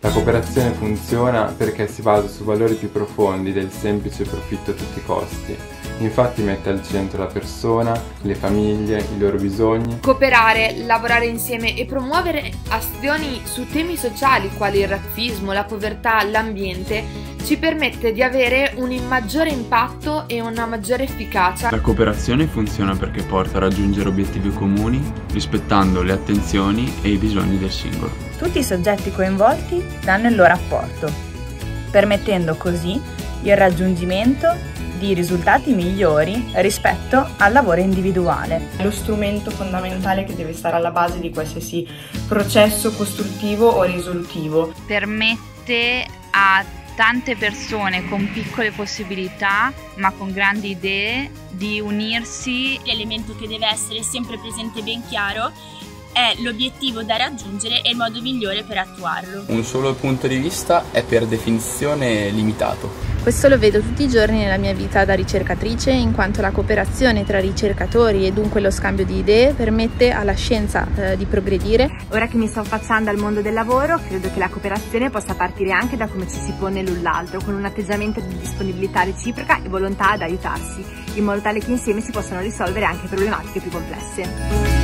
La cooperazione funziona perché si basa su valori più profondi del semplice profitto a tutti i costi. Infatti mette al centro la persona, le famiglie, i loro bisogni. Cooperare, lavorare insieme e promuovere azioni su temi sociali quali il razzismo, la povertà, l'ambiente ci permette di avere un maggiore impatto e una maggiore efficacia. La cooperazione funziona perché porta a raggiungere obiettivi comuni rispettando le attenzioni e i bisogni del singolo. Tutti i soggetti coinvolti danno il loro apporto, permettendo così il raggiungimento di risultati migliori rispetto al lavoro individuale. È lo strumento fondamentale che deve stare alla base di qualsiasi processo costruttivo o risolutivo. Permette a tante persone con piccole possibilità ma con grandi idee di unirsi. L'elemento che deve essere sempre presente e ben chiaro è l'obiettivo da raggiungere e il modo migliore per attuarlo. Un solo punto di vista è per definizione limitato. Questo lo vedo tutti i giorni nella mia vita da ricercatrice, in quanto la cooperazione tra ricercatori e dunque lo scambio di idee permette alla scienza di progredire. Ora che mi sto affacciando al mondo del lavoro, credo che la cooperazione possa partire anche da come ci si pone l'un l'altro, con un atteggiamento di disponibilità reciproca e volontà ad aiutarsi, in modo tale che insieme si possano risolvere anche problematiche più complesse.